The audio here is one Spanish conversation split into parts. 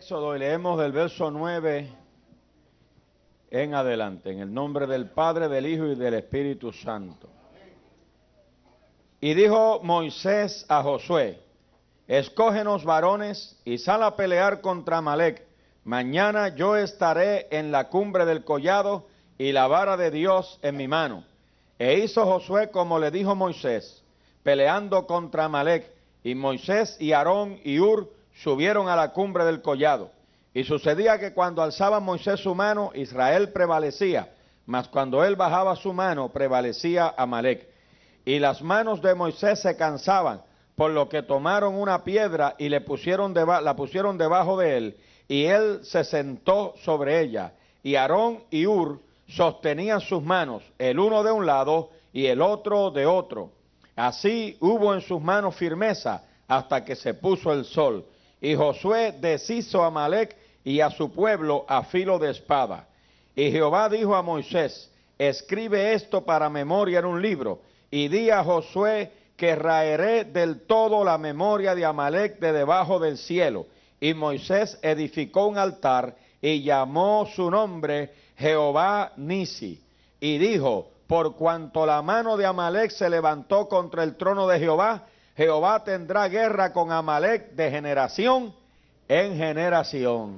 Éxodo y leemos del verso 9 en adelante, en el nombre del Padre, del Hijo y del Espíritu Santo. Y dijo Moisés a Josué: escógenos varones y sal a pelear contra Amalec. Mañana yo estaré en la cumbre del collado y la vara de Dios en mi mano. E hizo Josué como le dijo Moisés, peleando contra Amalec. Y Moisés y Aarón y Hur subieron a la cumbre del collado. Y sucedía que cuando alzaba Moisés su mano, Israel prevalecía, mas cuando él bajaba su mano, prevalecía Amalec. Y las manos de Moisés se cansaban, por lo que tomaron una piedra y la pusieron debajo de él, y él se sentó sobre ella. Y Aarón y Hur sostenían sus manos, el uno de un lado y el otro de otro. Así hubo en sus manos firmeza hasta que se puso el sol. Y Josué deshizo a Amalec y a su pueblo a filo de espada. Y Jehová dijo a Moisés: escribe esto para memoria en un libro, y di a Josué que raeré del todo la memoria de Amalec de debajo del cielo. Y Moisés edificó un altar y llamó su nombre Jehová Nisi. Y dijo: por cuanto la mano de Amalec se levantó contra el trono de Jehová, Jehová tendrá guerra con Amalec de generación en generación.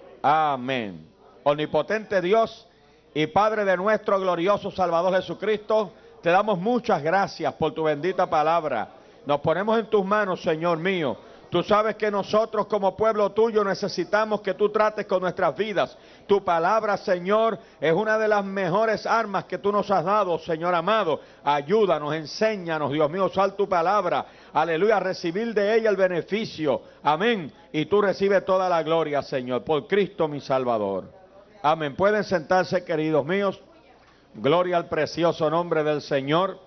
Amén. Omnipotente Dios y Padre de nuestro glorioso Salvador Jesucristo, te damos muchas gracias por tu bendita palabra. Nos ponemos en tus manos, Señor mío. Tú sabes que nosotros como pueblo tuyo necesitamos que tú trates con nuestras vidas. Tu palabra, Señor, es una de las mejores armas que tú nos has dado, Señor amado. Ayúdanos, enséñanos, Dios mío, usar tu palabra. Aleluya, recibir de ella el beneficio. Amén. Y tú recibes toda la gloria, Señor, por Cristo mi Salvador. Amén. Pueden sentarse, queridos míos. Gloria al precioso nombre del Señor.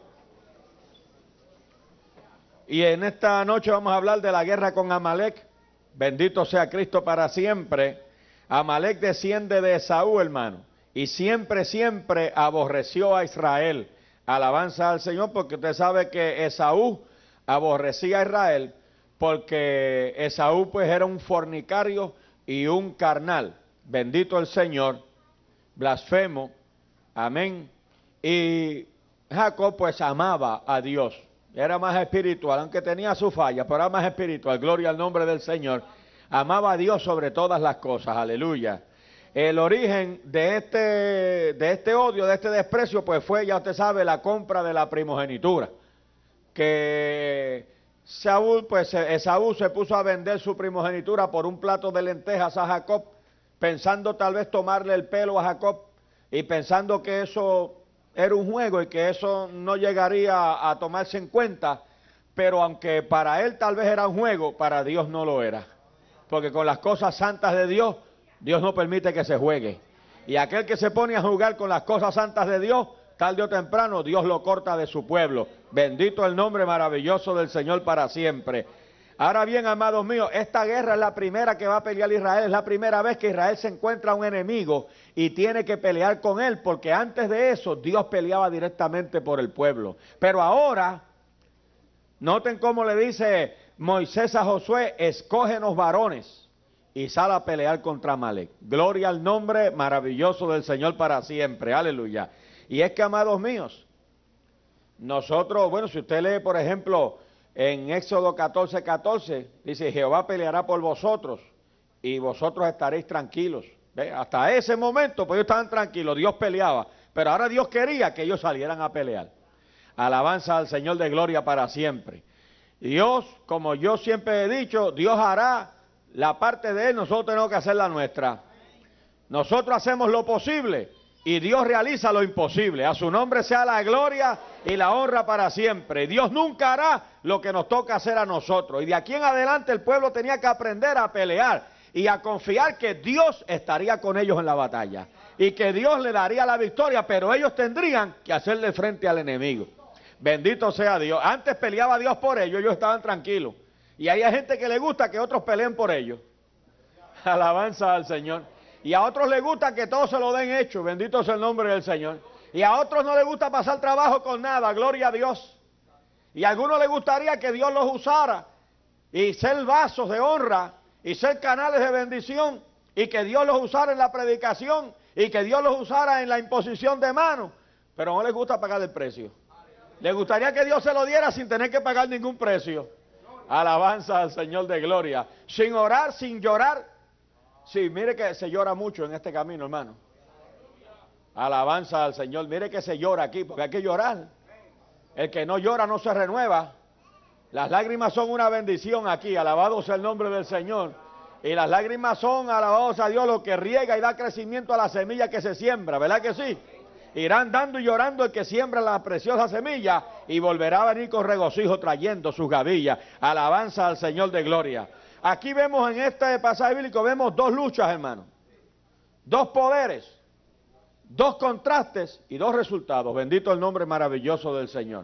Y en esta noche vamos a hablar de la guerra con Amalec. Bendito sea Cristo para siempre. Amalec desciende de Esaú, hermano, y siempre aborreció a Israel. Alabanza al Señor, porque usted sabe que Esaú aborrecía a Israel, porque Esaú pues era un fornicario y un carnal. Bendito el Señor, blasfemo, amén. Y Jacob pues amaba a Dios. Era más espiritual, aunque tenía su falla, pero era más espiritual. Gloria al nombre del Señor. Amaba a Dios sobre todas las cosas, aleluya. El origen de este odio, de este desprecio, pues fue, ya usted sabe, la compra de la primogenitura. Que Esaú se puso a vender su primogenitura por un plato de lentejas a Jacob, pensando tal vez tomarle el pelo a Jacob, y pensando que eso era un juego y que eso no llegaría a tomarse en cuenta, pero aunque para él tal vez era un juego, para Dios no lo era. Porque con las cosas santas de Dios, Dios no permite que se juegue. Y aquel que se pone a jugar con las cosas santas de Dios, tarde o temprano, Dios lo corta de su pueblo. Bendito el nombre maravilloso del Señor para siempre. Ahora bien, amados míos, esta guerra es la primera que va a pelear Israel, es la primera vez que Israel se encuentra a un enemigo y tiene que pelear con él, porque antes de eso Dios peleaba directamente por el pueblo. Pero ahora, noten cómo le dice Moisés a Josué: escógenos varones y sal a pelear contra Amalec. Gloria al nombre maravilloso del Señor para siempre, aleluya. Y es que, amados míos, nosotros, bueno, si usted lee por ejemplo en Éxodo 14:14, dice: Jehová peleará por vosotros y vosotros estaréis tranquilos. ¿Ve? Hasta ese momento pues ellos estaban tranquilos, Dios peleaba, pero ahora Dios quería que ellos salieran a pelear. Alabanza al Señor de gloria para siempre. Dios, como yo siempre he dicho, Dios hará la parte de Él, nosotros tenemos que hacer la nuestra. Nosotros hacemos lo posible y Dios realiza lo imposible. A su nombre sea la gloria y la honra para siempre. Dios nunca hará lo que nos toca hacer a nosotros. Y de aquí en adelante el pueblo tenía que aprender a pelear y a confiar que Dios estaría con ellos en la batalla y que Dios le daría la victoria, pero ellos tendrían que hacerle frente al enemigo. Bendito sea Dios. Antes peleaba Dios por ellos, ellos estaban tranquilos. Y hay gente que le gusta que otros peleen por ellos. Alabanza al Señor. Y a otros les gusta que todo se lo den hecho. Bendito sea el nombre del Señor. Y a otros no les gusta pasar trabajo con nada. Gloria a Dios. Y a algunos les gustaría que Dios los usara y ser vasos de honra y ser canales de bendición, y que Dios los usara en la predicación, y que Dios los usara en la imposición de manos, pero no les gusta pagar el precio. Les gustaría que Dios se lo diera sin tener que pagar ningún precio. Alabanza al Señor de gloria. Sin orar, sin llorar. Sí, mire que se llora mucho en este camino, hermano. Alabanza al Señor. Mire que se llora aquí, porque hay que llorar. El que no llora no se renueva. Las lágrimas son una bendición aquí. Alabado sea el nombre del Señor. Y las lágrimas son, alabado sea Dios, lo que riega y da crecimiento a la semilla que se siembra. ¿Verdad que sí? Irán dando y llorando el que siembra la preciosa semilla y volverá a venir con regocijo trayendo sus gavillas. Alabanza al Señor de gloria. Aquí vemos en este pasaje bíblico, vemos dos luchas, hermano. Dos poderes, dos contrastes y dos resultados. Bendito el nombre maravilloso del Señor.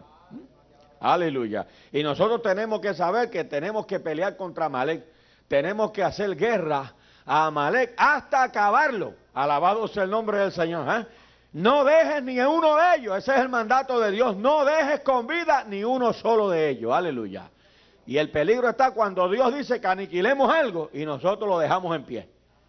Aleluya. Y nosotros tenemos que saber que tenemos que pelear contra Amalek. Tenemos que hacer guerra a Amalek hasta acabarlo. Alabado sea el nombre del Señor. No dejes ni uno de ellos, ese es el mandato de Dios, no dejes con vida ni uno solo de ellos, aleluya. Y el peligro está cuando Dios dice que aniquilemos algo y nosotros lo dejamos en pie.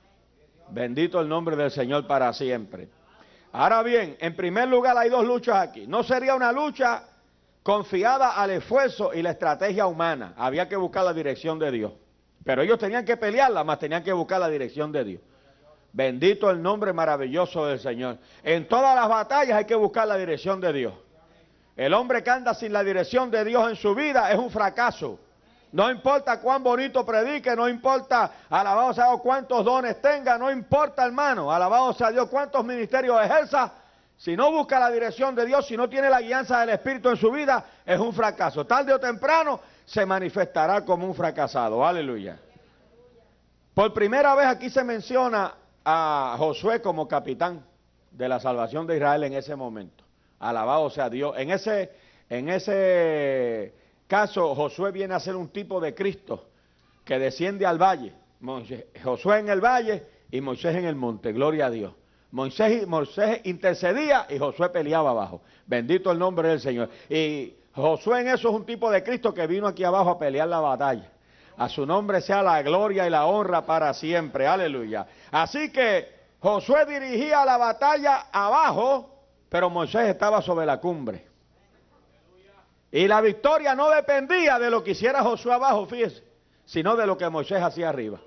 Bendito el nombre del Señor para siempre. Ahora bien, en primer lugar hay dos luchas aquí. No sería una lucha confiada al esfuerzo y la estrategia humana, había que buscar la dirección de Dios. Pero ellos tenían que pelearla, más tenían que buscar la dirección de Dios. Bendito el nombre maravilloso del Señor. En todas las batallas hay que buscar la dirección de Dios. El hombre que anda sin la dirección de Dios en su vida es un fracaso. No importa cuán bonito predique, no importa, alabado sea Dios, cuántos dones tenga, no importa, hermano, alabado sea Dios, cuántos ministerios ejerza. Si no busca la dirección de Dios, si no tiene la guianza del Espíritu en su vida, es un fracaso. Tarde o temprano se manifestará como un fracasado. Aleluya. Por primera vez aquí se menciona a Josué como capitán de la salvación de Israel en ese momento. Alabado sea Dios. En ese caso, Josué viene a ser un tipo de Cristo que desciende al valle. Josué en el valle y Moisés en el monte. Gloria a Dios. Moisés intercedía y Josué peleaba abajo. Bendito el nombre del Señor. Y Josué en eso es un tipo de Cristo que vino aquí abajo a pelear la batalla. A su nombre sea la gloria y la honra para siempre. Aleluya. Así que Josué dirigía la batalla abajo, pero Moisés estaba sobre la cumbre. Y la victoria no dependía de lo que hiciera Josué abajo, fíjese, sino de lo que Moisés hacía arriba.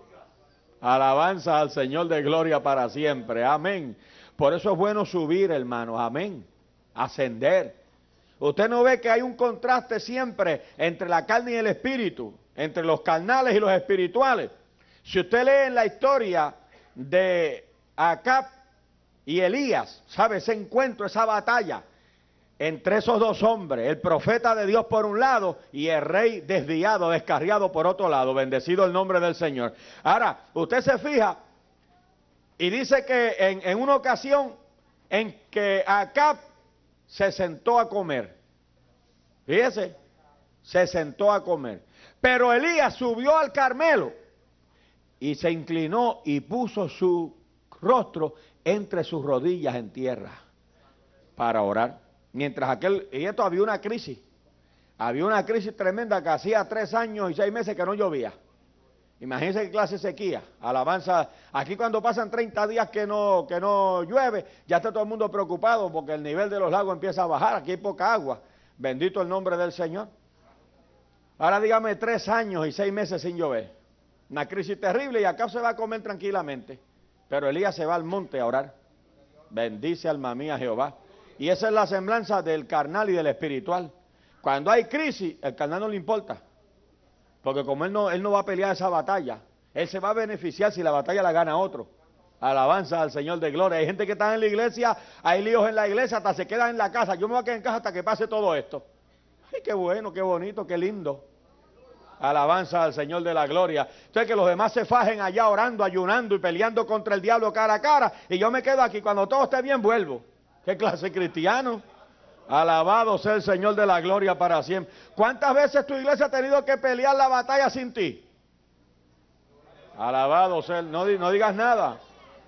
Alabanza al Señor de gloria para siempre. Amén. Por eso es bueno subir, hermanos. Amén. Ascender. Usted no ve que hay un contraste siempre entre la carne y el espíritu, entre los carnales y los espirituales. Si usted lee en la historia de Acab y Elías, ¿sabe? Ese encuentro, esa batalla entre esos dos hombres, el profeta de Dios por un lado y el rey desviado, descarriado por otro lado. Bendecido el nombre del Señor. Ahora, usted se fija y dice que en una ocasión en que Acab se sentó a comer. Fíjese, se sentó a comer. Pero Elías subió al Carmelo y se inclinó y puso su rostro entre sus rodillas en tierra para orar. Mientras y esto había una crisis tremenda que hacía 3 años y 6 meses que no llovía. Imagínense qué clase de sequía, alabanza. Aquí cuando pasan 30 días que no llueve, ya está todo el mundo preocupado porque el nivel de los lagos empieza a bajar, aquí hay poca agua. Bendito el nombre del Señor. Ahora dígame 3 años y 6 meses sin llover. Una crisis terrible y acá se va a comer tranquilamente. Pero Elías se va al monte a orar. Bendice alma mía Jehová. Y esa es la semblanza del carnal y del espiritual. Cuando hay crisis, el carnal no le importa. Porque como él no va a pelear esa batalla, él se va a beneficiar si la batalla la gana otro. Alabanza al Señor de gloria. Hay gente que está en la iglesia, hay líos en la iglesia, hasta se quedan en la casa. Yo me voy a quedar en casa hasta que pase todo esto. Ay, qué bueno, qué bonito, qué lindo. Alabanza al Señor de la gloria. Entonces que los demás se fajen allá orando, ayunando y peleando contra el diablo cara a cara. Y yo me quedo aquí, cuando todo esté bien vuelvo. ¿Qué clase de cristiano? Alabado sea el Señor de la gloria para siempre. ¿Cuántas veces tu iglesia ha tenido que pelear la batalla sin ti? Alabado sea, no digas nada.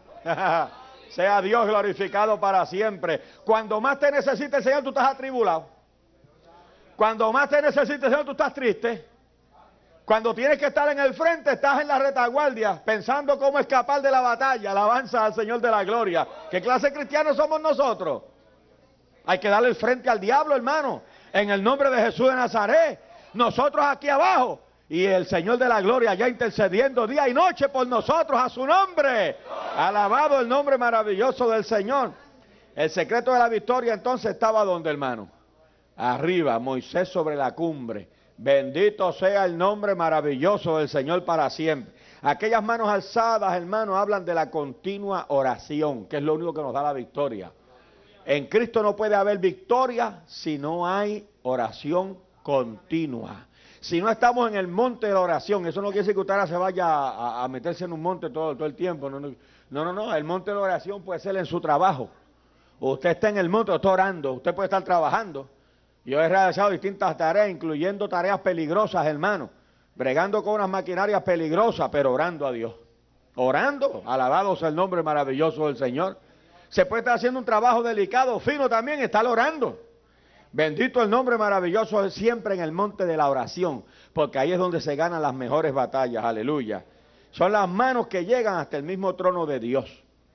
Sea Dios glorificado para siempre. Cuando más te necesite el Señor, tú estás atribulado. Cuando más te necesite el Señor, tú estás triste. Cuando tienes que estar en el frente, estás en la retaguardia, pensando cómo escapar de la batalla. Alabanza al Señor de la gloria. ¿Qué clase de cristianos somos nosotros? Hay que darle el frente al diablo, hermano. En el nombre de Jesús de Nazaret. Nosotros aquí abajo. Y el Señor de la gloria ya intercediendo día y noche por nosotros a su nombre. Alabado el nombre maravilloso del Señor. El secreto de la victoria entonces estaba donde, hermano. Arriba, Moisés sobre la cumbre. Bendito sea el nombre maravilloso del Señor para siempre. Aquellas manos alzadas, hermano, hablan de la continua oración, que es lo único que nos da la victoria. En Cristo no puede haber victoria si no hay oración continua. Si no estamos en el monte de la oración, eso no quiere decir que usted ahora se vaya a meterse en un monte todo el tiempo. No, el monte de la oración puede ser en su trabajo. Usted está en el monte, está orando, usted puede estar trabajando. Yo he realizado distintas tareas, incluyendo tareas peligrosas, hermano, bregando con unas maquinarias peligrosas, pero orando a Dios. Orando, alabado sea el nombre maravilloso del Señor. Se puede estar haciendo un trabajo delicado, fino también, estar orando. Bendito el nombre maravilloso siempre en el monte de la oración, porque ahí es donde se ganan las mejores batallas, aleluya. Son las manos que llegan hasta el mismo trono de Dios.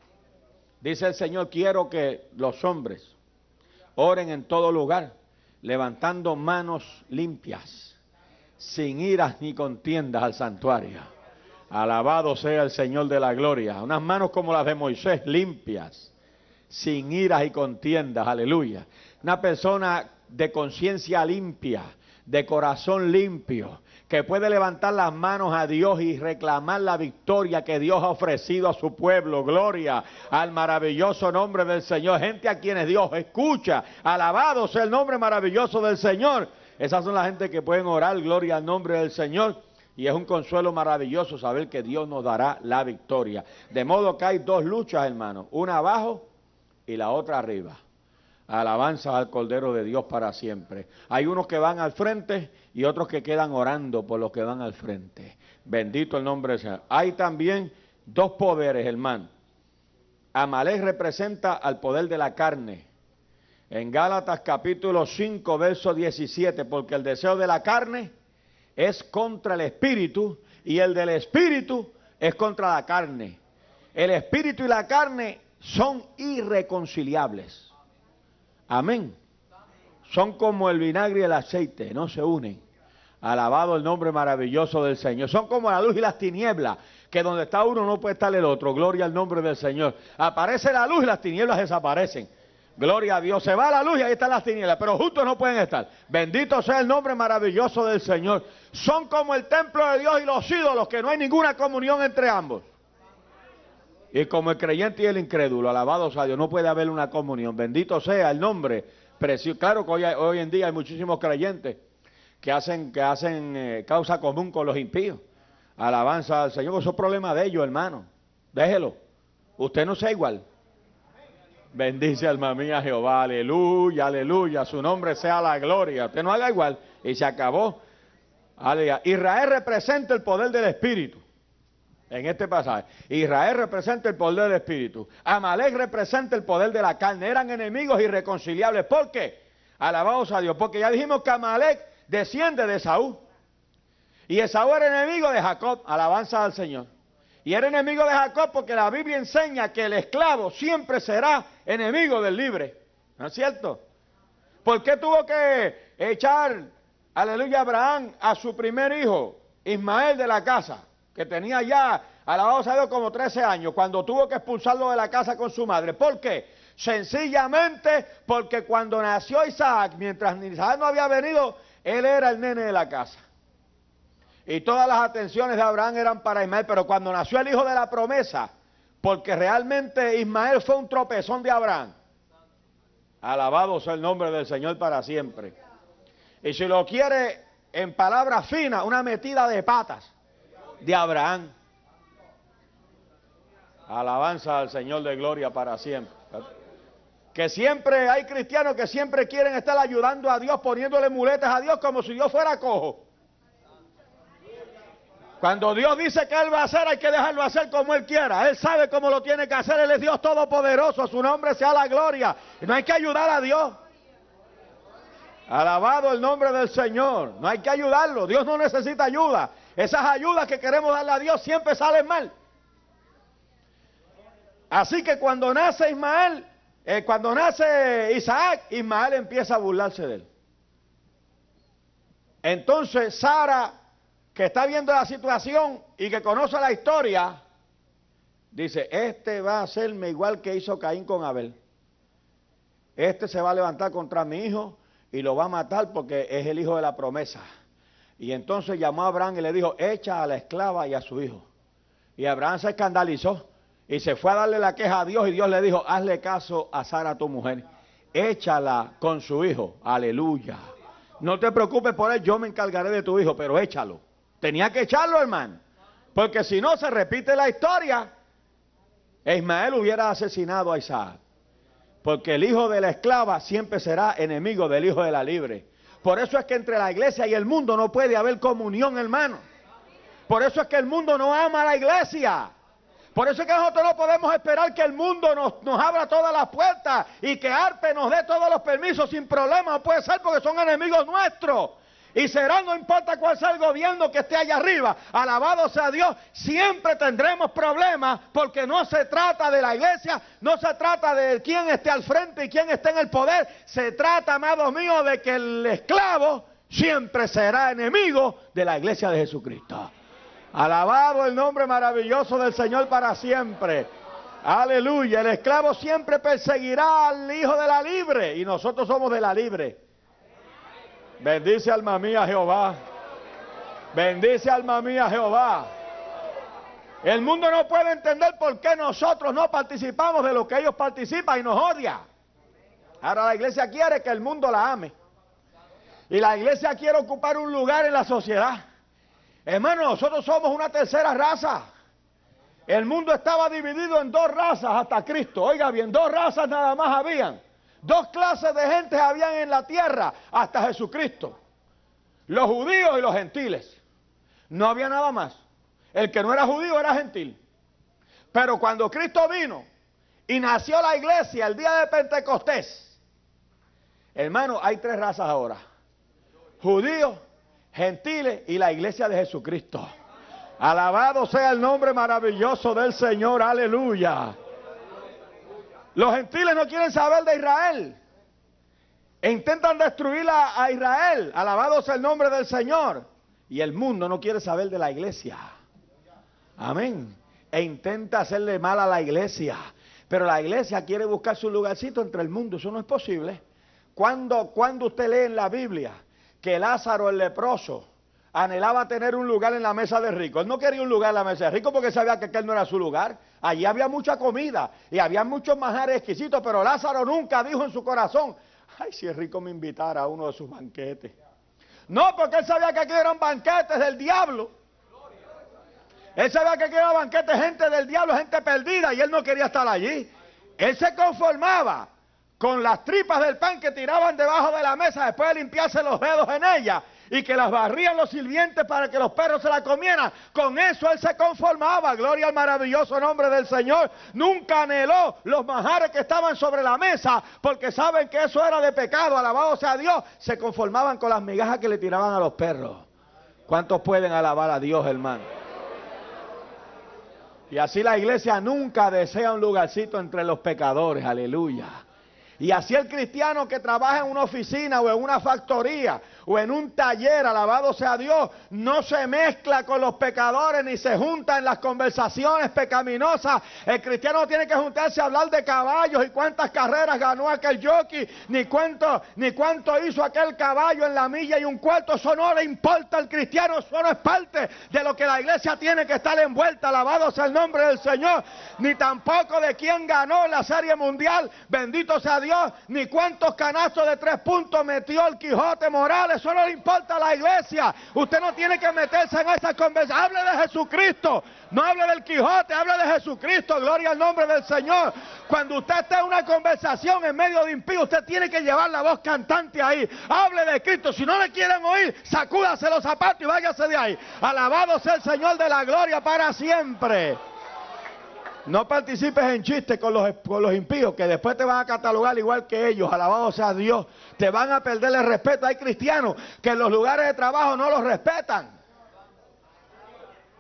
Dice el Señor, quiero que los hombres oren en todo lugar, levantando manos limpias, sin iras ni contiendas al santuario. Alabado sea el Señor de la gloria. Unas manos como las de Moisés, limpias, sin iras y contiendas, aleluya. Una persona de conciencia limpia, de corazón limpio, que puede levantar las manos a Dios y reclamar la victoria que Dios ha ofrecido a su pueblo. Gloria al maravilloso nombre del Señor. Gente a quienes Dios escucha. Alabado sea el nombre maravilloso del Señor. Esas son las gente que pueden orar, gloria al nombre del Señor. Y es un consuelo maravilloso saber que Dios nos dará la victoria. De modo que hay dos luchas, hermano. Una abajo y la otra arriba. Alabanza al Cordero de Dios para siempre. Hay unos que van al frente y otros que quedan orando por los que van al frente. Bendito el nombre del Señor. Hay también dos poderes, hermano. Amalek representa al poder de la carne. En Gálatas capítulo 5, verso 17, porque el deseo de la carne es contra el espíritu y el del espíritu es contra la carne. El espíritu y la carne son irreconciliables. Amén. Son como el vinagre y el aceite, no se unen. Alabado el nombre maravilloso del Señor. Son como la luz y las tinieblas, que donde está uno no puede estar el otro. Gloria al nombre del Señor. Aparece la luz y las tinieblas desaparecen. Gloria a Dios. Se va la luz y ahí están las tinieblas, pero juntos no pueden estar. Bendito sea el nombre maravilloso del Señor. Son como el templo de Dios y los ídolos, que no hay ninguna comunión entre ambos. Y como el creyente y el incrédulo, alabados a Dios, no puede haber una comunión. Bendito sea el nombre precioso. Claro que hoy en día hay muchísimos creyentes que hacen causa común con los impíos. Alabanza al Señor, eso es problema de ellos, hermano. Déjelo. Usted no sea igual. Bendice alma mía Jehová, aleluya, aleluya. Su nombre sea la gloria. Usted no haga igual. Y se acabó. Aleluya. Israel representa el poder del Espíritu. En este pasaje, Israel representa el poder del espíritu. Amalek representa el poder de la carne. Eran enemigos irreconciliables. ¿Por qué? Alabados a Dios. Porque ya dijimos que Amalek desciende de Esaú. Y Esaú era enemigo de Jacob. Alabanza al Señor. Y era enemigo de Jacob porque la Biblia enseña que el esclavo siempre será enemigo del libre. ¿No es cierto? ¿Por qué tuvo que echar, aleluya, Abraham a su primer hijo, Ismael, de la casa? Que tenía ya, alabado sea Dios, como 13 años, cuando tuvo que expulsarlo de la casa con su madre. ¿Por qué? Sencillamente porque cuando nació Isaac, mientras Isaac no había venido, él era el nene de la casa. Y todas las atenciones de Abraham eran para Ismael, pero cuando nació el hijo de la promesa, porque realmente Ismael fue un tropezón de Abraham. Alabado sea el nombre del Señor para siempre. Y si lo quiere en palabras finas, una metida de patas de Abraham. Alabanza al Señor de gloria para siempre. Que siempre hay cristianos que siempre quieren estar ayudando a Dios, poniéndole muletas a Dios como si Dios fuera cojo. Cuando Dios dice que Él va a hacer, hay que dejarlo hacer como Él quiera. Él sabe cómo lo tiene que hacer. Él es Dios todopoderoso. Su nombre sea la gloria. Y no hay que ayudar a Dios. Alabado el nombre del Señor. No hay que ayudarlo. Dios no necesita ayuda. Esas ayudas que queremos darle a Dios siempre salen mal. Así que cuando nace Isaac, Ismael empieza a burlarse de él. Entonces Sara, que está viendo la situación y que conoce la historia, dice, este va a hacerme igual que hizo Caín con Abel. Este se va a levantar contra mi hijo y lo va a matar porque es el hijo de la promesa. Y entonces llamó a Abraham y le dijo, echa a la esclava y a su hijo. Y Abraham se escandalizó y se fue a darle la queja a Dios, y Dios le dijo, hazle caso a Sara tu mujer, échala con su hijo, aleluya. No te preocupes por él, yo me encargaré de tu hijo, pero échalo. Tenía que echarlo, hermano, porque si no se repite la historia, Ismael hubiera asesinado a Isaac. Porque el hijo de la esclava siempre será enemigo del hijo de la libre. Por eso es que entre la iglesia y el mundo no puede haber comunión, hermano. Por eso es que el mundo no ama a la iglesia. Por eso es que nosotros no podemos esperar que el mundo nos abra todas las puertas y que Arpe nos dé todos los permisos sin problema. No puede ser, porque son enemigos nuestros. Y será, no importa cuál sea el gobierno que esté allá arriba, alabado sea Dios, siempre tendremos problemas, porque no se trata de la iglesia, no se trata de quién esté al frente y quién esté en el poder, se trata, amados míos, de que el esclavo siempre será enemigo de la iglesia de Jesucristo. Alabado el nombre maravilloso del Señor para siempre. Aleluya. El esclavo siempre perseguirá al hijo de la libre, y nosotros somos de la libre. Bendice alma mía Jehová. Bendice alma mía Jehová. El mundo no puede entender por qué nosotros no participamos de lo que ellos participan y nos odia. Ahora la iglesia quiere que el mundo la ame. Y la iglesia quiere ocupar un lugar en la sociedad. Hermano, nosotros somos una tercera raza. El mundo estaba dividido en dos razas hasta Cristo. Oiga bien, dos razas nada más habían. Dos clases de gente habían en la tierra hasta Jesucristo. Los judíos y los gentiles. No había nada más. El que no era judío era gentil. Pero cuando Cristo vino y nació la iglesia el día de Pentecostés, hermano, hay tres razas ahora. Judíos, gentiles y la iglesia de Jesucristo. Alabado sea el nombre maravilloso del Señor, aleluya. Los gentiles no quieren saber de Israel e intentan destruir a Israel. Alabado sea el nombre del Señor. Y el mundo no quiere saber de la iglesia. Amén. E intenta hacerle mal a la iglesia. Pero la iglesia quiere buscar su lugarcito entre el mundo. Eso no es posible. Cuando usted lee en la Biblia que Lázaro el leproso anhelaba tener un lugar en la mesa de rico. Él no quería un lugar en la mesa de rico porque sabía que aquel no era su lugar. Allí había mucha comida y había muchos manjares exquisitos, pero Lázaro nunca dijo en su corazón, ay, si es rico me invitara a uno de sus banquetes. No, porque él sabía que aquí eran banquetes del diablo. Él sabía que aquí eran banquetes, gente del diablo, gente perdida, y él no quería estar allí. Él se conformaba con las tripas del pan que tiraban debajo de la mesa después de limpiarse los dedos en ella, y que las barrían los sirvientes para que los perros se la comieran. Con eso él se conformaba. Gloria al maravilloso nombre del Señor. Nunca anheló los manjares que estaban sobre la mesa, porque saben que eso era de pecado. Alabado sea Dios. Se conformaban con las migajas que le tiraban a los perros. ¿Cuántos pueden alabar a Dios, hermano? Y así la iglesia nunca desea un lugarcito entre los pecadores. Aleluya. Y así el cristiano que trabaja en una oficina o en una factoría o en un taller, alabado sea Dios, no se mezcla con los pecadores ni se junta en las conversaciones pecaminosas. El cristiano no tiene que juntarse a hablar de caballos y cuántas carreras ganó aquel jockey, ni cuánto hizo aquel caballo en la milla y un cuarto. Eso no le importa al cristiano, eso no es parte de lo que la iglesia tiene que estar envuelta. Alabado sea el nombre del Señor. Ni tampoco de quién ganó la Serie Mundial, bendito sea Dios, ni cuántos canastos de 3 puntos metió el Quijote Morales. Eso no le importa a la iglesia. Usted no tiene que meterse en esa conversación. Hable de Jesucristo. No hable del Quijote, hable de Jesucristo. Gloria al nombre del Señor. Cuando usted está en una conversación en medio de impíos, usted tiene que llevar la voz cantante ahí. Hable de Cristo. Si no le quieren oír, sacúdase los zapatos y váyase de ahí. Alabado sea el Señor de la gloria para siempre. No participes en chistes con los impíos, que después te van a catalogar igual que ellos. Alabado sea Dios. Te van a perder el respeto. Hay cristianos que en los lugares de trabajo no los respetan.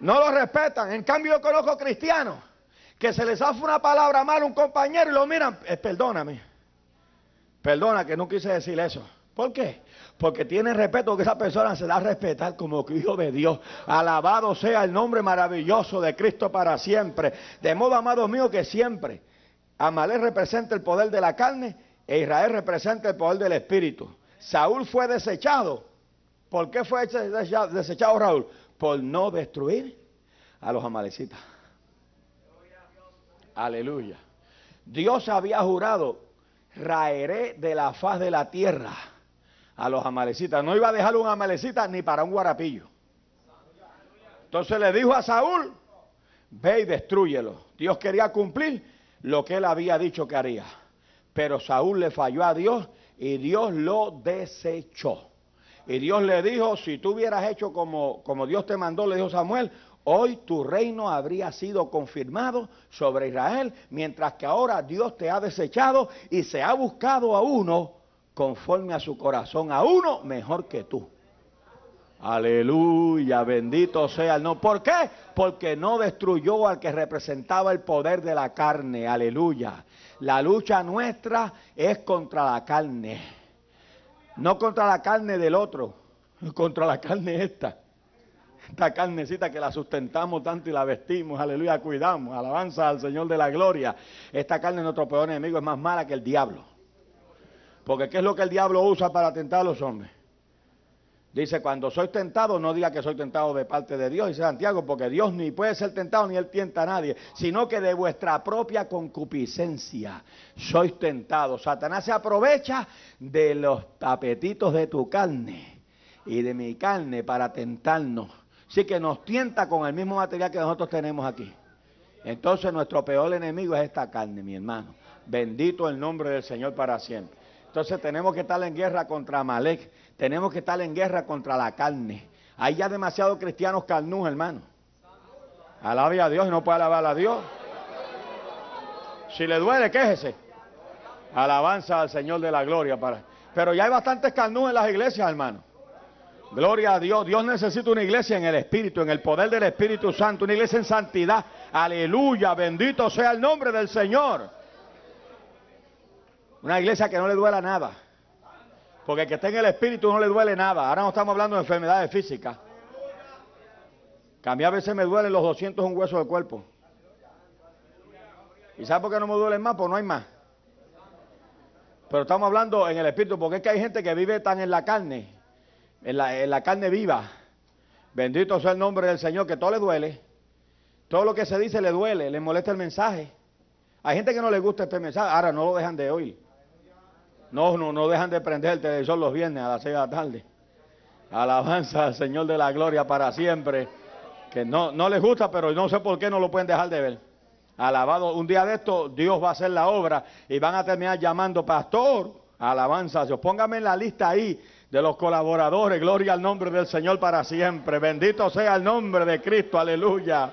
No lo respetan. En cambio yo conozco cristianos que se les hace una palabra mala a un compañero y lo miran, perdóname, perdona que no quise decir eso. ¿Por qué? Porque tiene respeto, que esa persona se da a respetar como hijo de Dios. Alabado sea el nombre maravilloso de Cristo para siempre. De modo, amados míos, que siempre Amalek representa el poder de la carne e Israel representa el poder del espíritu. Saúl fue desechado. ¿Por qué fue desechado Raúl? Por no destruir a los amalecitas. Aleluya. Dios había jurado, raeré de la faz de la tierra a los amalecitas. No iba a dejar un amalecita ni para un guarapillo. Entonces le dijo a Saúl, ve y destrúyelo. Dios quería cumplir lo que él había dicho que haría. Pero Saúl le falló a Dios y Dios lo desechó. Y Dios le dijo, si tú hubieras hecho como Dios te mandó, le dijo Samuel, hoy tu reino habría sido confirmado sobre Israel, mientras que ahora Dios te ha desechado y se ha buscado a uno conforme a su corazón, a uno mejor que tú. Aleluya, bendito sea el nombre. ¿Por qué? Porque no destruyó al que representaba el poder de la carne. Aleluya. La lucha nuestra es contra la carne. No contra la carne del otro, contra la carne esta. Esta carnecita que la sustentamos tanto y la vestimos, aleluya, cuidamos, alabanza al Señor de la gloria. Esta carne, nuestro peor enemigo, es más mala que el diablo. Porque ¿qué es lo que el diablo usa para tentar a los hombres? Dice, cuando soy tentado, no diga que soy tentado de parte de Dios, dice Santiago, porque Dios ni puede ser tentado ni Él tienta a nadie, sino que de vuestra propia concupiscencia sois tentados. Satanás se aprovecha de los apetitos de tu carne y de mi carne para tentarnos. Así que nos tienta con el mismo material que nosotros tenemos aquí. Entonces nuestro peor enemigo es esta carne, mi hermano. Bendito el nombre del Señor para siempre. Entonces tenemos que estar en guerra contra Amalek. Tenemos que estar en guerra contra la carne. Hay ya demasiados cristianos carnús, hermano. Alabe a Dios y no puede alabar a Dios. Si le duele, quéjese. Alabanza al Señor de la gloria. Pero ya hay bastantes carnús en las iglesias, hermano. Gloria a Dios. Dios necesita una iglesia en el Espíritu, en el poder del Espíritu Santo. Una iglesia en santidad. Aleluya. Bendito sea el nombre del Señor. Una iglesia que no le duela nada. Porque el que está en el Espíritu no le duele nada. Ahora no estamos hablando de enfermedades físicas. Que a mí a veces me duelen los 201 huesos del cuerpo. ¿Y sabe por qué no me duelen más? Pues no hay más. Pero estamos hablando en el Espíritu, porque es que hay gente que vive tan en la carne, en la carne viva. Bendito sea el nombre del Señor, que todo le duele. Todo lo que se dice le duele, le molesta el mensaje. Hay gente que no le gusta este mensaje, ahora no lo dejan de oír. No dejan de prender el televisor los viernes a las 6 de la tarde. Alabanza al Señor de la gloria para siempre. Que no les gusta, pero no sé por qué no lo pueden dejar de ver. Alabado, un día de esto Dios va a hacer la obra y van a terminar llamando pastor. Alabanza, Dios, póngame en la lista ahí de los colaboradores. Gloria al nombre del Señor para siempre. Bendito sea el nombre de Cristo, aleluya.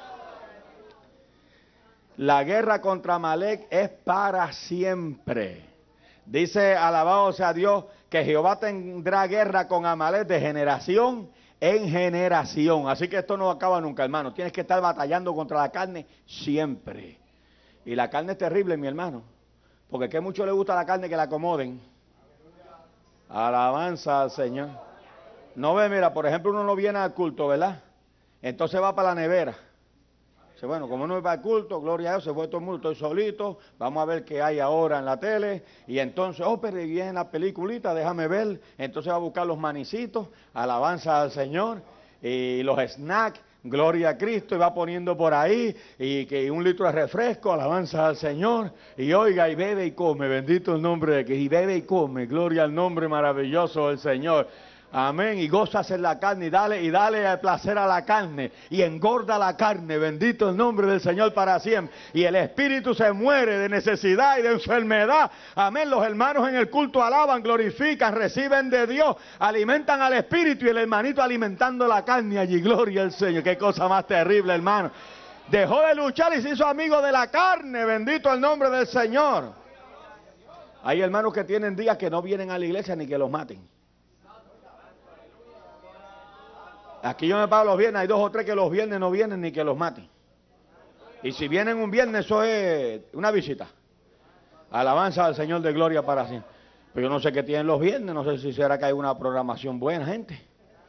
La guerra contra Amalek es para siempre. Dice, alabado sea Dios, que Jehová tendrá guerra con Amalek de generación en generación. Así que esto no acaba nunca, hermano. Tienes que estar batallando contra la carne siempre. Y la carne es terrible, mi hermano. Porque que mucho le gusta la carne que la acomoden. Alabanza al Señor. No ve, mira, por ejemplo, uno no viene al culto, ¿verdad? Entonces va para la nevera. Dice, bueno, como no va al culto, gloria a Dios, se fue todo el mundo, estoy solito, vamos a ver qué hay ahora en la tele. Y entonces, pero viene la peliculita, déjame ver. Entonces va a buscar los manicitos, alabanza al Señor, y los snacks, gloria a Cristo, y va poniendo por ahí, y que un litro de refresco, alabanza al Señor, y oiga, y bebe y come, bendito el nombre de Cristo, y bebe y come, gloria al nombre maravilloso del Señor. Amén, y gozas en la carne y dale placer a la carne y engorda la carne, bendito el nombre del Señor para siempre. Y el espíritu se muere de necesidad y de enfermedad. Amén, los hermanos en el culto alaban, glorifican, reciben de Dios, alimentan al espíritu y el hermanito alimentando la carne allí, gloria al Señor. Qué cosa más terrible, hermano. Dejó de luchar y se hizo amigo de la carne, bendito el nombre del Señor. Hay hermanos que tienen días que no vienen a la iglesia ni que los maten. Aquí yo me pago los viernes, hay 2 o 3 que los viernes no vienen ni que los maten. Y si vienen un viernes, eso es una visita. Alabanza al Señor de gloria para siempre. Pero yo no sé qué tienen los viernes, no sé si será que hay una programación buena, gente.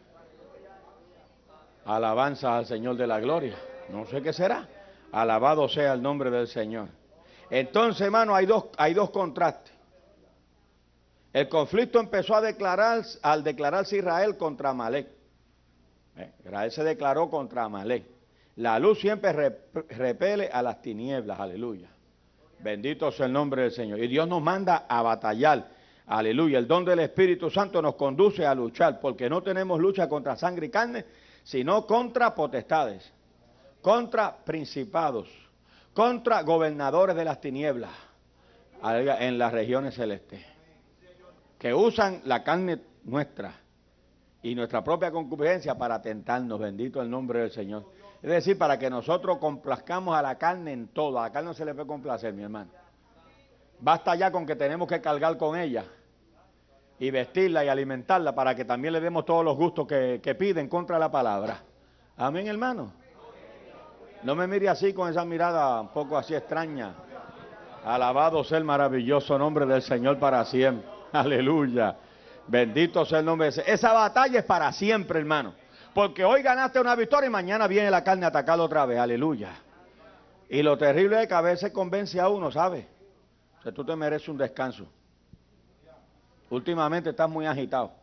Alabanza al Señor de la gloria. No sé qué será. Alabado sea el nombre del Señor. Entonces, hermano, hay dos contrastes. El conflicto empezó al declararse Israel contra Amalek. Israel se declaró contra Amalek. La luz siempre repele a las tinieblas, aleluya. Bendito sea el nombre del Señor. Y Dios nos manda a batallar, aleluya. El don del Espíritu Santo nos conduce a luchar, porque no tenemos lucha contra sangre y carne, sino contra potestades, contra principados, contra gobernadores de las tinieblas, en las regiones celestes, que usan la carne nuestra y nuestra propia concupiscencia para tentarnos. Bendito el nombre del Señor. Es decir, para que nosotros complazcamos a la carne en todo. A la carne no se le puede complacer, mi hermano. Basta ya con que tenemos que cargar con ella y vestirla y alimentarla para que también le demos todos los gustos que piden contra la palabra. Amén, hermano. No me mire así con esa mirada un poco así extraña. Alabado sea el maravilloso nombre del Señor para siempre. Aleluya. Bendito sea el nombre de Dios. Esa batalla es para siempre, hermano. Porque hoy ganaste una victoria y mañana viene la carne a atacarlo otra vez. Aleluya. Y lo terrible es que a veces convence a uno, ¿sabes? O sea, tú te mereces un descanso. Últimamente estás muy agitado.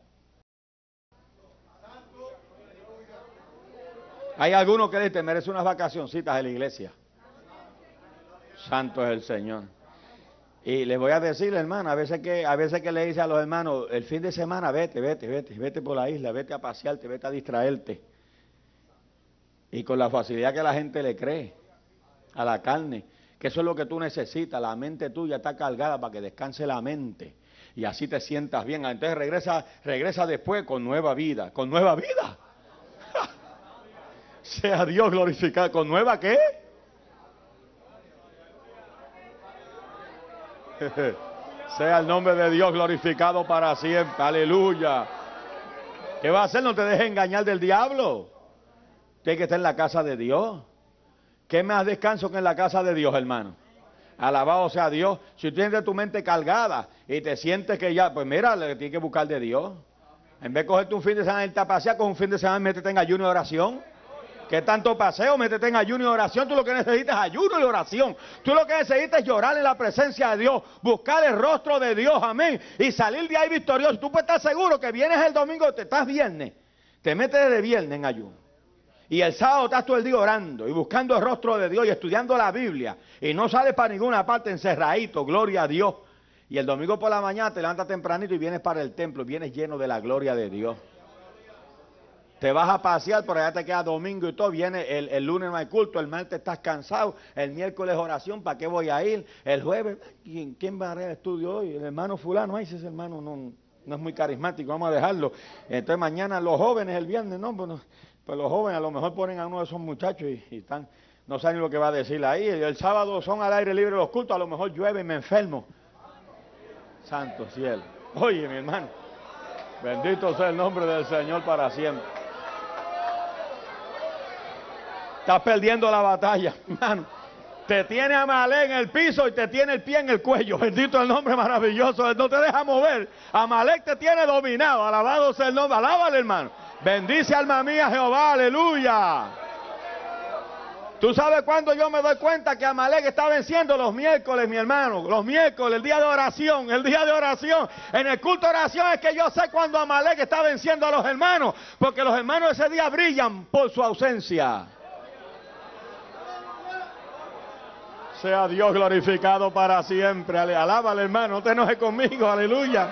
Hay algunos que dicen, te mereces unas vacacioncitas en la iglesia. Santo es el Señor. Y les voy a decir, hermano, a veces que le dice a los hermanos, el fin de semana vete por la isla, vete a pasearte, vete a distraerte. Y con la facilidad que la gente le cree a la carne, que eso es lo que tú necesitas, la mente tuya está cargada para que descanse la mente y así te sientas bien. Entonces regresa después con nueva vida, con nueva vida. Sea Dios glorificado. ¿Con nueva qué? Sea el nombre de Dios glorificado para siempre. Aleluya. ¿Qué va a hacer? No te dejes engañar del diablo. Tienes que estar en la casa de Dios. ¿Qué más descanso que en la casa de Dios, hermano? Alabado sea Dios. Si tú tienes tu mente cargada y te sientes que ya, pues mira, le tienes que buscar de Dios. En vez de cogerte un fin de semana y irte a pasear, con un fin de semana métete en ayuno y oración. ¿Qué tanto paseo? Métete en ayuno y oración. Tú lo que necesitas es ayuno y oración. Tú lo que necesitas es llorar en la presencia de Dios, buscar el rostro de Dios, amén, y salir de ahí victorioso. Tú puedes estar seguro que vienes el domingo, te estás viernes, te metes de viernes en ayuno. Y el sábado estás todo el día orando y buscando el rostro de Dios y estudiando la Biblia. Y no sales para ninguna parte encerradito, gloria a Dios. Y el domingo por la mañana te levantas tempranito y vienes para el templo, vienes lleno de la gloria de Dios. Te vas a pasear, por allá te queda domingo y todo, viene el lunes no hay culto, el martes estás cansado, el miércoles oración, ¿para qué voy a ir? El jueves, ¿quién va a ir al estudio hoy? El hermano fulano, ay, ese hermano no es muy carismático, vamos a dejarlo. Entonces mañana los jóvenes, el viernes, pues los jóvenes a lo mejor ponen a uno de esos muchachos y están, no saben lo que va a decir ahí. El sábado son al aire libre los cultos, a lo mejor llueve y me enfermo. Santo cielo. Oye, mi hermano, bendito sea el nombre del Señor para siempre. Estás perdiendo la batalla, hermano. Te tiene Amalek en el piso y te tiene el pie en el cuello. Bendito el nombre maravilloso. Él no te deja mover. Amalek te tiene dominado. Alabado sea el nombre. Alábale, hermano. Bendice, alma mía, Jehová. Aleluya. ¿Tú sabes cuándo yo me doy cuenta que Amalek está venciendo? Los miércoles, mi hermano. Los miércoles, el día de oración. El día de oración. En el culto de oración es que yo sé cuándo Amalek está venciendo a los hermanos. Porque los hermanos ese día brillan por su ausencia. Sea Dios glorificado para siempre. Alábale, hermano, no te enojes conmigo, aleluya.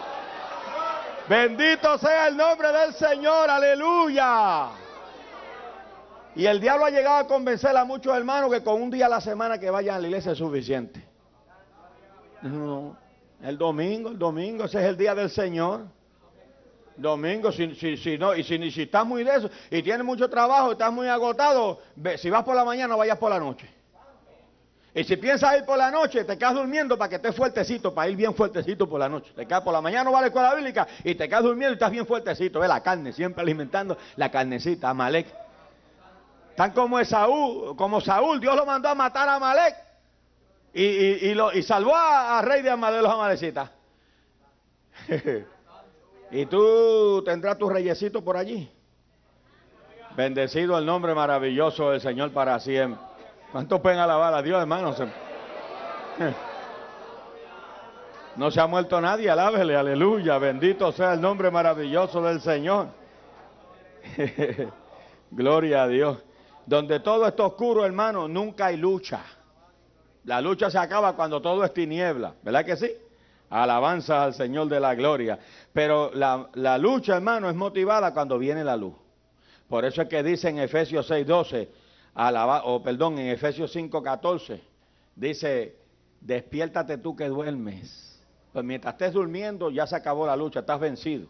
Bendito sea el nombre del Señor, aleluya. Y el diablo ha llegado a convencer a muchos hermanos que con un día a la semana que vayan a la iglesia es suficiente. No, el domingo, ese es el día del Señor. Domingo, si estás muy de eso y tienes mucho trabajo, estás muy agotado, si vas por la mañana, vayas por la noche. Y si piensas ir por la noche, te quedas durmiendo para que estés fuertecito, para ir bien fuertecito por la noche. Te quedas por la mañana, no va a la escuela bíblica y te quedas durmiendo y estás bien fuertecito. Ve la carne, siempre alimentando la carnecita, Amalek. Tan como Saúl, Dios lo mandó a matar a Amalek y salvó a rey de los amalecitas. Y tú tendrás tu reyesito por allí. Bendecido el nombre maravilloso del Señor para siempre. ¿Cuántos pueden alabar a Dios, hermanos? No se ha muerto nadie, alábele, aleluya. Bendito sea el nombre maravilloso del Señor. Gloria a Dios. Donde todo está oscuro, hermano, nunca hay lucha. La lucha se acaba cuando todo es tiniebla, ¿verdad que sí? Alabanza al Señor de la gloria. Pero la lucha, hermano, es motivada cuando viene la luz. Por eso es que dice en Efesios 6:12, en Efesios 5:14, dice, despiértate tú que duermes. Pues mientras estés durmiendo ya se acabó la lucha, estás vencido.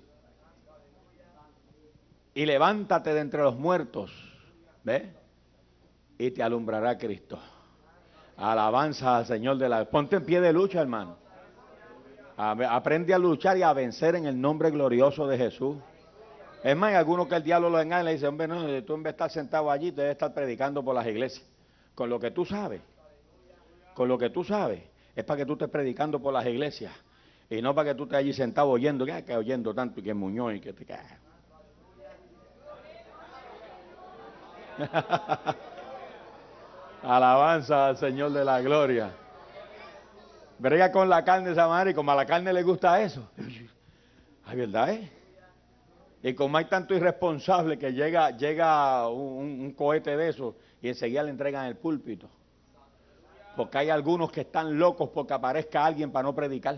Y levántate de entre los muertos, ¿ves? Y te alumbrará Cristo. Alabanza al Señor de la... Ponte en pie de lucha, hermano. Aprende a luchar y a vencer en el nombre glorioso de Jesús. Es más, hay algunos que el diablo lo engaña y le dice, hombre, no, tú en vez de estar sentado allí, debes estar predicando por las iglesias. Con lo que tú sabes, es para que tú estés predicando por las iglesias. Y no para que tú estés allí sentado oyendo, que oyendo tanto y que Muñoz y que te cae. Alabanza al Señor de la gloria. Brega con la carne esa madre y como a la carne le gusta eso. Ay, ¿verdad, Y como hay tanto irresponsable que llega un cohete de esos y enseguida le entregan el púlpito. Porque hay algunos que están locos porque aparezca alguien para no predicar.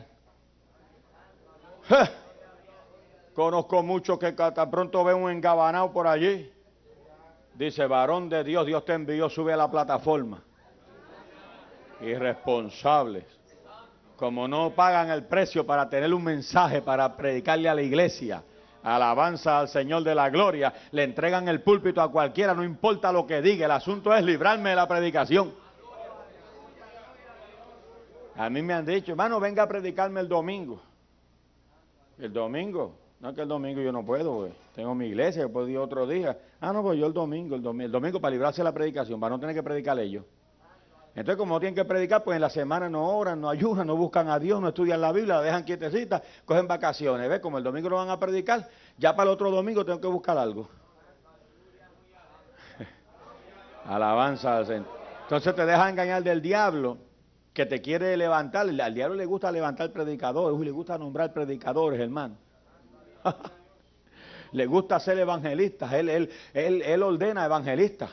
Conozco muchos que tan pronto ven un engabanado por allí. Dice, varón de Dios, Dios te envió, sube a la plataforma. Irresponsables. Como no pagan el precio para tener un mensaje, para predicarle a la iglesia. Alabanza al Señor de la gloria. Le entregan el púlpito a cualquiera, no importa lo que diga. El asunto es librarme de la predicación. A mí me han dicho, hermano, venga a predicarme el domingo. El domingo. No, que el domingo yo no puedo, güey. Tengo mi iglesia, yo puedo ir otro día. Ah, no, pues yo el domingo para librarse de la predicación, para no tener que predicar ellos. Entonces, como no tienen que predicar, pues en la semana no oran, no ayunan, no buscan a Dios, no estudian la Biblia, la dejan quietecita, cogen vacaciones. ¿Ves? Como el domingo no van a predicar, ya para el otro domingo tengo que buscar algo. Alabanza al Señor. Entonces te deja engañar del diablo, que te quiere levantar. Al diablo le gusta levantar predicadores, le gusta nombrar predicadores, hermano. Le gusta ser evangelistas, él ordena evangelistas.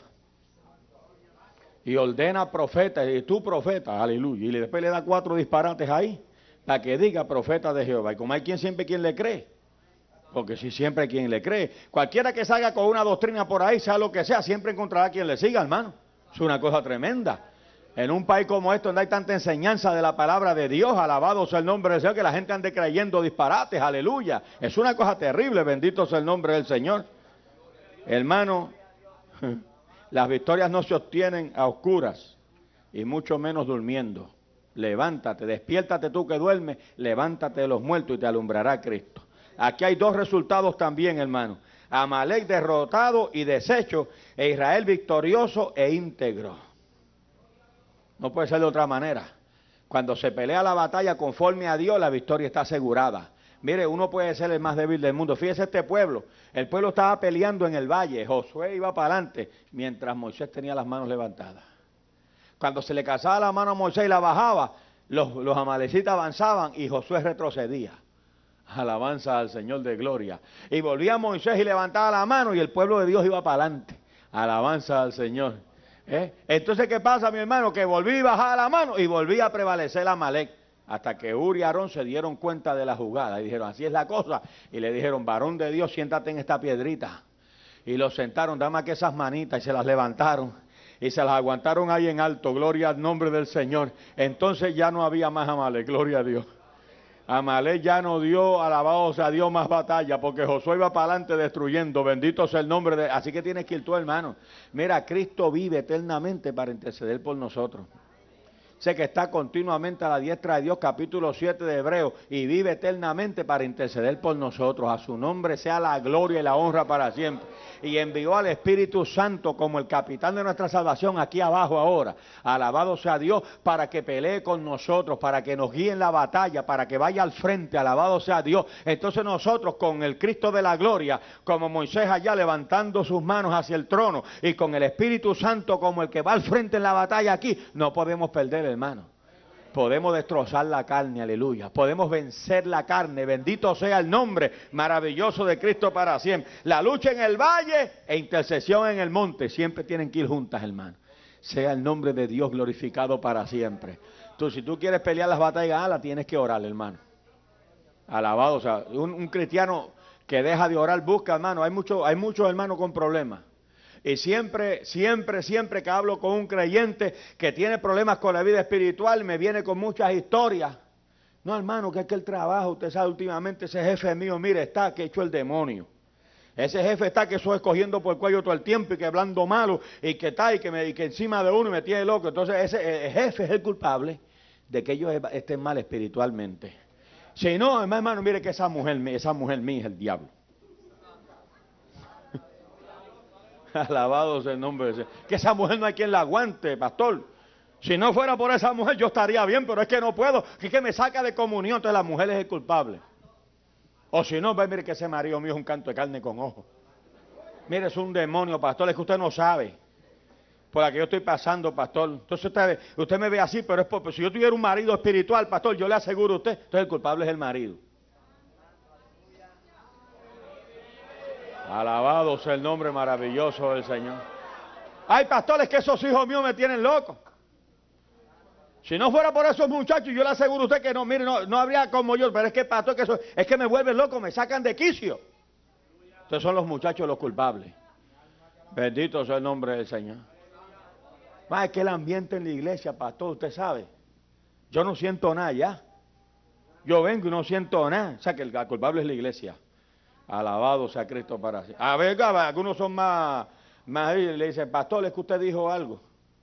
Y ordena profetas, y tú profeta, aleluya. Y después le da 4 disparates ahí, para que diga profeta de Jehová. Y como hay quien le cree, porque si siempre hay quien le cree. Cualquiera que salga con una doctrina por ahí, sea lo que sea, siempre encontrará quien le siga, hermano. Es una cosa tremenda. En un país como este, donde hay tanta enseñanza de la palabra de Dios, alabado sea el nombre del Señor, que la gente ande creyendo disparates, aleluya. Es una cosa terrible, bendito sea el nombre del Señor. Hermano, las victorias no se obtienen a oscuras, y mucho menos durmiendo. Levántate, despiértate tú que duermes, levántate de los muertos y te alumbrará Cristo. Aquí hay 2 resultados también, hermano. Amalek derrotado y deshecho, e Israel victorioso e íntegro. No puede ser de otra manera. Cuando se pelea la batalla conforme a Dios, la victoria está asegurada. Mire, uno puede ser el más débil del mundo. Fíjese este pueblo. El pueblo estaba peleando en el valle. Josué iba para adelante, mientras Moisés tenía las manos levantadas. Cuando se le cansaba la mano a Moisés y la bajaba, los amalecitas avanzaban y Josué retrocedía. Alabanza al Señor de gloria. Y volvía Moisés y levantaba la mano y el pueblo de Dios iba para adelante. Alabanza al Señor. Entonces, ¿qué pasa, mi hermano? Que volví a bajar la mano y volví a prevalecer Amalek. Hasta que Uri y Aarón se dieron cuenta de la jugada y dijeron, así es la cosa. Y le dijeron, varón de Dios, siéntate en esta piedrita. Y los sentaron, dame aquí esas manitas, y se las levantaron. Y se las aguantaron ahí en alto, gloria al nombre del Señor. Entonces ya no había más Amalek, gloria a Dios. Amalek ya no dio, alabado sea Dios, más batalla, porque Josué iba para adelante destruyendo, bendito sea el nombre de... Así que tienes que ir tú, hermano. Mira, Cristo vive eternamente para interceder por nosotros. Sé que está continuamente a la diestra de Dios, capítulo 7 de Hebreos, y vive eternamente para interceder por nosotros. A su nombre sea la gloria y la honra para siempre. Y envió al Espíritu Santo como el capitán de nuestra salvación aquí abajo ahora. Alabado sea Dios, para que pelee con nosotros, para que nos guíe en la batalla, para que vaya al frente. Alabado sea Dios. Entonces nosotros con el Cristo de la gloria, como Moisés allá levantando sus manos hacia el trono, y con el Espíritu Santo como el que va al frente en la batalla aquí, no podemos perder, hermano. Podemos destrozar la carne, aleluya. Podemos vencer la carne. Bendito sea el nombre maravilloso de Cristo para siempre. La lucha en el valle e intercesión en el monte siempre tienen que ir juntas, hermano. Sea el nombre de Dios glorificado para siempre. Si tú quieres pelear las batallas, la tienes que orar, hermano. Alabado, o sea, un cristiano que deja de orar busca, hermano. Hay muchos hermanos con problemas. Y siempre que hablo con un creyente que tiene problemas con la vida espiritual, me viene con muchas historias. No, hermano, que es que el trabajo, usted sabe, últimamente ese jefe mío, mire, está que echó el demonio. Ese jefe está que eso escogiendo por el cuello todo el tiempo y que hablando malo y que está y que encima de uno y me tiene loco. Entonces ese jefe es el culpable de que ellos estén mal espiritualmente. Si no, hermano, mire que esa mujer mía es el diablo. Alabado sea el nombre de Dios. Que esa mujer no hay quien la aguante, pastor. Si no fuera por esa mujer yo estaría bien, pero es que no puedo. Es que me saca de comunión, entonces la mujer es el culpable. O si no, mire que ese marido mío es un canto de carne con ojos. Mire, es un demonio, pastor, es que usted no sabe por la que yo estoy pasando, pastor. Entonces usted me ve así, pero es porque si yo tuviera un marido espiritual, pastor, yo le aseguro a usted, entonces el culpable es el marido. Alabado sea el nombre maravilloso del Señor. Ay, pastores, que esos hijos míos me tienen loco. Si no fuera por esos muchachos, yo le aseguro a usted que no, mire, no habría como yo, pero es que pastor, es que me vuelven loco, me sacan de quicio. Entonces son los muchachos los culpables. Bendito sea el nombre del Señor. Es que el ambiente en la iglesia, pastor, usted sabe. Yo no siento nada ya. Yo vengo y no siento nada. O sea que el culpable es la iglesia. Alabado sea Cristo para siempre. A ver, algunos son más le dicen, pastor, es que usted dijo algo.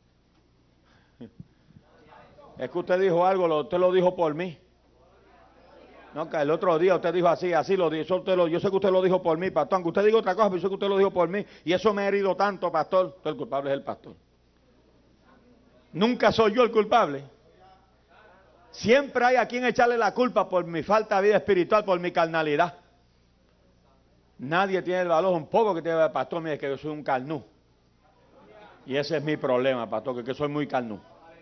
Es que usted dijo algo, usted lo dijo por mí. No, que el otro día usted dijo así lo dijo. Yo sé que usted lo dijo por mí, pastor. Aunque usted diga otra cosa, pero yo sé que usted lo dijo por mí. Y eso me ha herido tanto, pastor. Entonces el culpable es el pastor. Nunca soy yo el culpable. Siempre hay a quien echarle la culpa por mi falta de vida espiritual, por mi carnalidad. Nadie tiene el valor, un poco que tiene el pastor, mire que yo soy un carnú. Y ese es mi problema, pastor, que soy muy carnú.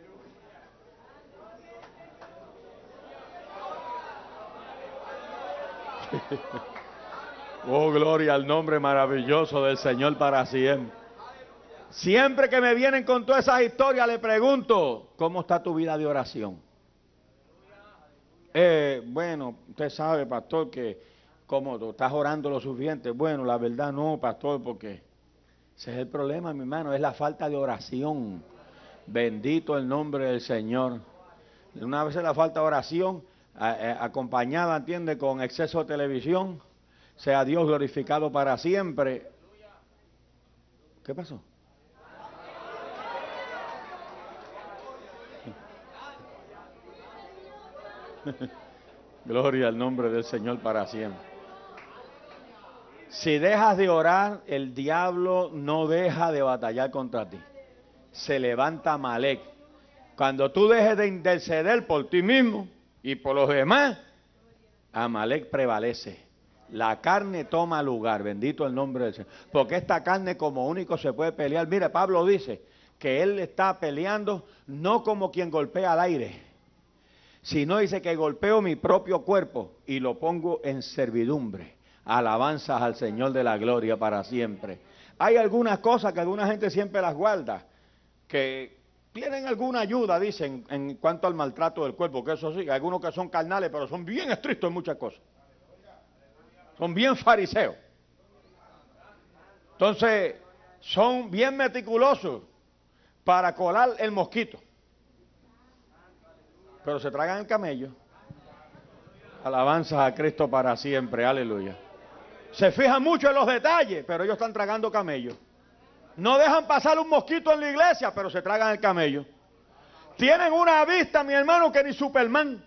Oh, gloria al nombre maravilloso del Señor para siempre. Siempre que me vienen con todas esas historias, le pregunto, ¿cómo está tu vida de oración? Bueno, usted sabe, pastor, que como tú estás orando lo suficiente. Bueno, la verdad no, pastor, porque ese es el problema, mi hermano, es la falta de oración. Bendito el nombre del Señor. Una vez la falta de oración, acompañada, entiende, con exceso de televisión, sea Dios glorificado para siempre. ¿Qué pasó? Gloria al nombre del Señor para siempre. Si dejas de orar, el diablo no deja de batallar contra ti. Se levanta Amalek. Cuando tú dejes de interceder por ti mismo y por los demás, Amalek prevalece. La carne toma lugar, bendito el nombre del Señor. Porque esta carne como único se puede pelear. Mire, Pablo dice que él está peleando no como quien golpea al aire, sino dice que golpeo mi propio cuerpo y lo pongo en servidumbre. Alabanzas al Señor de la gloria para siempre. Hay algunas cosas que alguna gente siempre las guarda, que tienen alguna ayuda, dicen, en cuanto al maltrato del cuerpo, que eso sí, hay algunos que son carnales, pero son bien estrictos en muchas cosas. Son bien fariseos. Entonces, son bien meticulosos para colar el mosquito. Pero se tragan el camello. Alabanzas a Cristo para siempre, aleluya. Se fijan mucho en los detalles, pero ellos están tragando camello. No dejan pasar un mosquito en la iglesia, pero se tragan el camello. Tienen una vista, mi hermano, que ni Superman.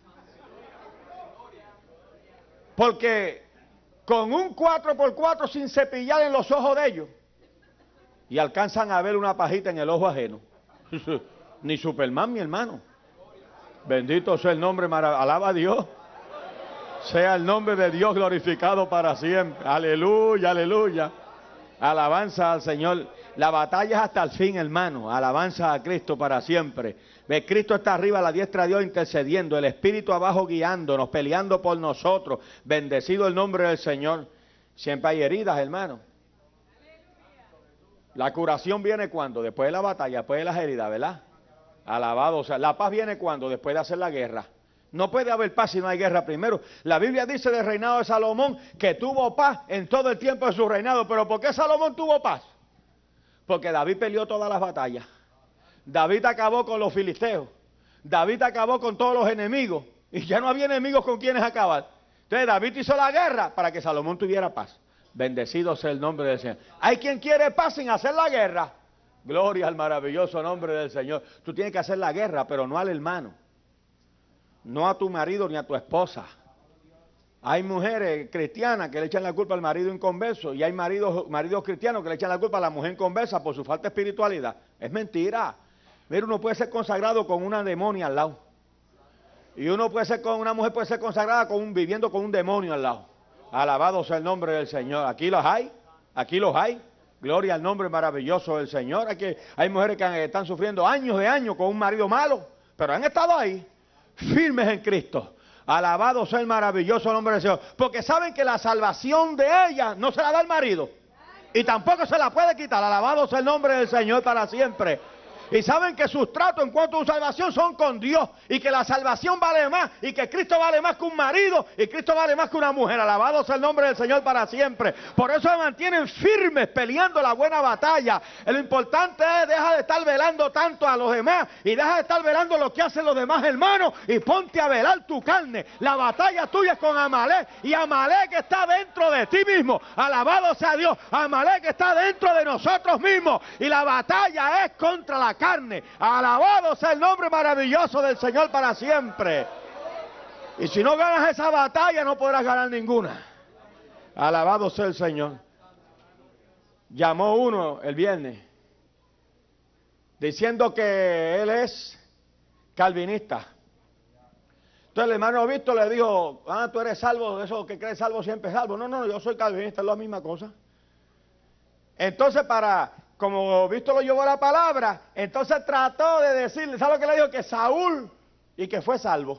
Porque con un 4x4 sin cepillar en los ojos de ellos, y alcanzan a ver una pajita en el ojo ajeno. Ni Superman, mi hermano. Bendito sea el nombre, alaba a Dios. Sea el nombre de Dios glorificado para siempre. Aleluya, aleluya. Alabanza al Señor. La batalla es hasta el fin, hermano. Alabanza a Cristo para siempre. Ve, Cristo está arriba a la diestra de Dios intercediendo. El Espíritu abajo guiándonos, peleando por nosotros. Bendecido el nombre del Señor. Siempre hay heridas, hermano. La curación viene cuando, después de la batalla, después de las heridas, ¿verdad? Alabado, o sea, la paz viene cuando, después de hacer la guerra. No puede haber paz si no hay guerra primero. La Biblia dice del reinado de Salomón que tuvo paz en todo el tiempo de su reinado. ¿Pero por qué Salomón tuvo paz? Porque David peleó todas las batallas. David acabó con los filisteos. David acabó con todos los enemigos. Y ya no había enemigos con quienes acabar. Entonces David hizo la guerra para que Salomón tuviera paz. Bendecido sea el nombre del Señor. Hay quien quiere paz sin hacer la guerra. Gloria al maravilloso nombre del Señor. Tú tienes que hacer la guerra, pero no al hermano. No a tu marido ni a tu esposa. Hay mujeres cristianas que le echan la culpa al marido inconverso y hay maridos cristianos que le echan la culpa a la mujer inconversa por su falta de espiritualidad. Es mentira. Mira, uno puede ser consagrado con una demonia al lado. Y uno puede ser con una mujer puede ser consagrada viviendo con un demonio al lado. Alabado sea el nombre del Señor. Aquí los hay, aquí los hay. Gloria al nombre maravilloso del Señor. Aquí hay mujeres que están sufriendo años de años con un marido malo, pero han estado ahí, firmes en Cristo. Alabado sea el maravilloso nombre del Señor. Porque saben que la salvación de ella no se la da el marido. Y tampoco se la puede quitar. Alabado sea el nombre del Señor para siempre. Y saben que sus tratos en cuanto a su salvación son con Dios. Y que la salvación vale más. Y que Cristo vale más que un marido. Y Cristo vale más que una mujer. Alabado sea el nombre del Señor para siempre. Por eso se mantienen firmes peleando la buena batalla. Lo importante es deja de estar velando tanto a los demás. Y deja de estar velando lo que hacen los demás hermanos. Y ponte a velar tu carne. La batalla tuya es con Amalek. Y Amalek está dentro de ti mismo. Alabado sea Dios. Amalek está dentro de nosotros mismos. Y la batalla es contra la carne. Alabado sea el nombre maravilloso del Señor para siempre. Y si no ganas esa batalla no podrás ganar ninguna. Alabado sea el Señor. Llamó uno el viernes diciendo que él es calvinista. Entonces el hermano Víctor le dijo: tú eres salvo, eso que crees salvo siempre es salvo. No, yo soy calvinista, es la misma cosa. Entonces como Víctor lo llevó a la palabra, entonces trató de decirle, ¿sabe lo que le dijo? Que Saúl, y que fue salvo.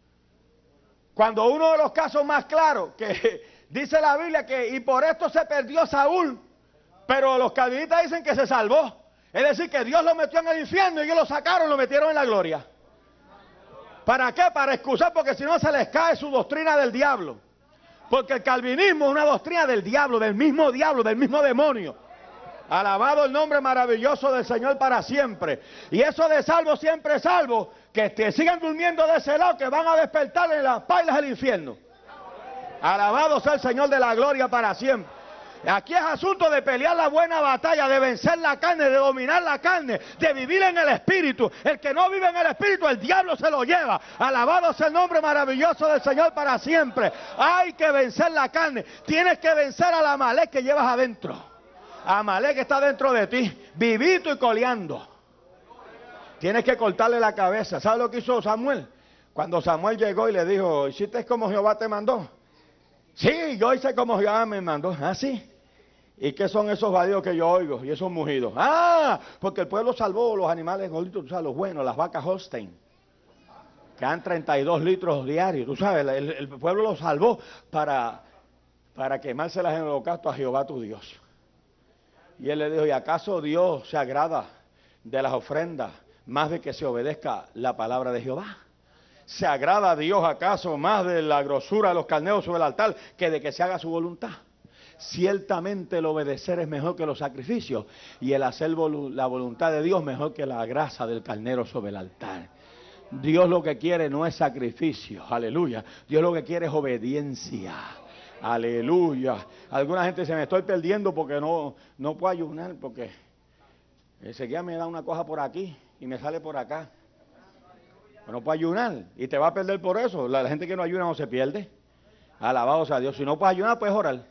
Cuando uno de los casos más claros, que dice la Biblia que, y por esto se perdió Saúl, pero los calvinistas dicen que se salvó. Es decir, que Dios lo metió en el infierno y ellos lo sacaron y lo metieron en la gloria. ¿Para qué? Para excusar, porque si no se les cae su doctrina del diablo. Porque el calvinismo es una doctrina del diablo, del mismo demonio. Alabado el nombre maravilloso del Señor para siempre. Y eso de salvo siempre salvo, que te sigan durmiendo de ese lado, que van a despertar en las pailas del infierno. Alabado sea el Señor de la gloria para siempre. Aquí es asunto de pelear la buena batalla, de vencer la carne, de dominar la carne, de vivir en el Espíritu. El que no vive en el Espíritu, el diablo se lo lleva. Alabado sea el nombre maravilloso del Señor para siempre. Hay que vencer la carne. Tienes que vencer a la Amalek que llevas adentro. Amalek está dentro de ti, vivito y coleando. Tienes que cortarle la cabeza. ¿Sabes lo que hizo Samuel? Cuando Samuel llegó y le dijo: ¿hiciste como Jehová te mandó? Sí, yo hice como Jehová me mandó. ¿Ah, sí? ¿Y qué son esos badios que yo oigo y esos mugidos? Porque el pueblo salvó los animales gorditos, tú sabes, los buenos, las vacas Holstein, que dan 32 litros diarios. Tú sabes, el pueblo los salvó para quemárselas en el holocausto a Jehová tu Dios. Y él le dijo: ¿y acaso Dios se agrada de las ofrendas más de que se obedezca la palabra de Jehová? ¿Se agrada a Dios acaso más de la grosura de los carneros sobre el altar que de que se haga su voluntad? Ciertamente el obedecer es mejor que los sacrificios y el hacer la voluntad de Dios mejor que la grasa del carnero sobre el altar. Dios lo que quiere no es sacrificio, aleluya. Dios lo que quiere es obediencia. Aleluya. Alguna gente dice: me estoy perdiendo porque no puedo ayunar, porque enseguida me da una cosa por aquí y me sale por acá. No puede ayunar y te va a perder por eso. La gente que no ayuna no se pierde. Alabado sea Dios. Si no puedes ayunar, puedes orar.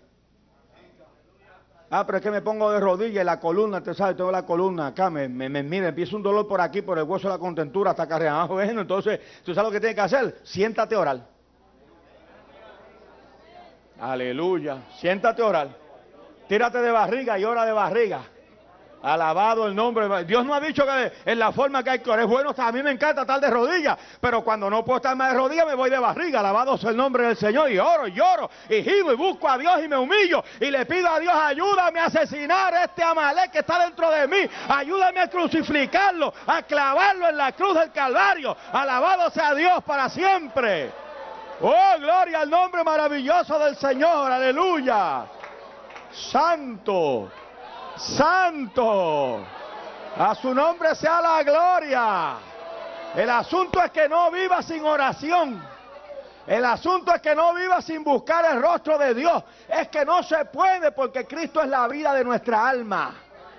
Pero es que me pongo de rodillas y la columna, te sabes, tengo la columna acá, mira, empieza un dolor por aquí, por el hueso de la contentura hasta acá arriba. Bueno, entonces, ¿tú sabes lo que tienes que hacer? Siéntate a orar. Aleluya. Siéntate a orar. Tírate de barriga y ora de barriga. Alabado el nombre de Dios. No ha dicho que en la forma que hay que orar. Es bueno, a mí me encanta estar de rodillas, pero cuando no puedo estar más de rodillas me voy de barriga. Alabado sea el nombre del Señor. Y oro, y lloro, y gimo, y busco a Dios y me humillo. Y le pido a Dios, ayúdame a asesinar a este Amalek que está dentro de mí. Ayúdame a crucificarlo, a clavarlo en la cruz del Calvario. Alabado sea Dios para siempre. Oh, gloria al nombre maravilloso del Señor. Aleluya. Santo. Santo, a su nombre sea la gloria. El asunto es que no viva sin oración. El asunto es que no viva sin buscar el rostro de Dios. Es que no se puede porque Cristo es la vida de nuestra alma.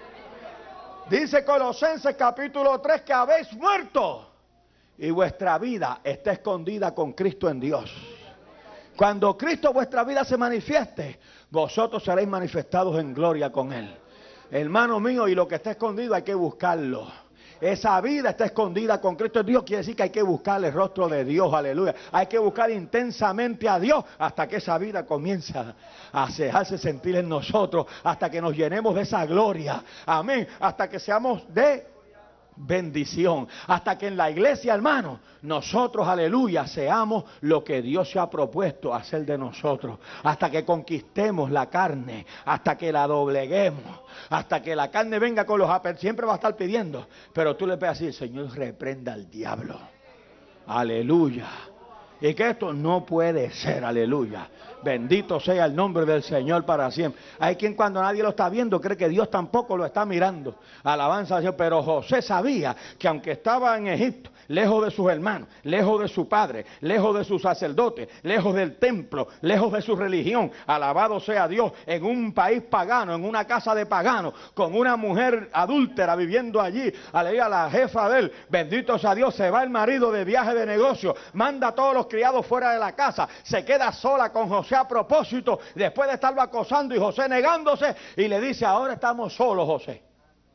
Dice Colosenses capítulo 3 que habéis muerto y vuestra vida está escondida con Cristo en Dios. Cuando Cristo vuestra vida se manifieste, vosotros seréis manifestados en gloria con Él. Hermano mío, y lo que está escondido hay que buscarlo. Esa vida está escondida con Cristo en Dios, quiere decir que hay que buscar el rostro de Dios, aleluya. Hay que buscar intensamente a Dios hasta que esa vida comienza a dejarse sentir en nosotros, hasta que nos llenemos de esa gloria, amén, hasta que seamos de bendición, hasta que en la iglesia, hermano, nosotros, aleluya, seamos lo que Dios se ha propuesto hacer de nosotros, hasta que conquistemos la carne, hasta que la dobleguemos, hasta que la carne venga con los siempre va a estar pidiendo, pero tú le puedes decir, Señor, reprenda al diablo, aleluya, y que esto no puede ser, aleluya. Bendito sea el nombre del Señor para siempre. Hay quien cuando nadie lo está viendo cree que Dios tampoco lo está mirando. Alabanza a Dios. Pero José sabía que aunque estaba en Egipto, lejos de sus hermanos, lejos de su padre, lejos de sus sacerdotes, lejos del templo, lejos de su religión, alabado sea Dios, en un país pagano, en una casa de paganos, con una mujer adúltera viviendo allí, aleluya, la jefa de él, bendito sea Dios, se va el marido de viaje de negocio, manda a todos los criados fuera de la casa, se queda sola con José a propósito, después de estarlo acosando y José negándose, y le dice, ahora estamos solos, José.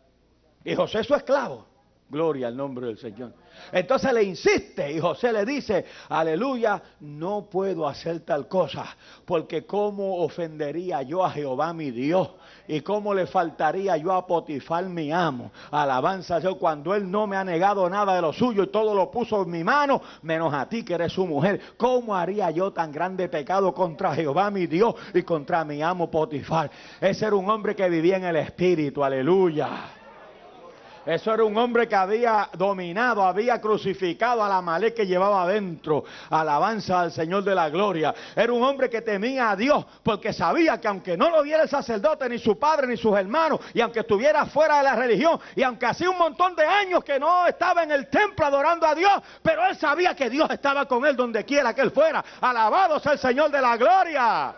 Y José es su esclavo. Gloria al nombre del Señor. Entonces le insiste y José le dice, aleluya, no puedo hacer tal cosa, porque cómo ofendería yo a Jehová mi Dios, y cómo le faltaría yo a Potifar mi amo. Alabanza a Dios, cuando él no me ha negado nada de lo suyo y todo lo puso en mi mano, menos a ti que eres su mujer. ¿Cómo haría yo tan grande pecado contra Jehová mi Dios y contra mi amo Potifar? Ese era un hombre que vivía en el espíritu, aleluya. Eso era un hombre que había dominado, había crucificado al Amalek que llevaba adentro. Alabanza al Señor de la gloria. Era un hombre que temía a Dios porque sabía que aunque no lo viera el sacerdote, ni su padre, ni sus hermanos, y aunque estuviera fuera de la religión, y aunque hacía un montón de años que no estaba en el templo adorando a Dios, pero él sabía que Dios estaba con él donde quiera que él fuera. Alabado sea el Señor de la gloria.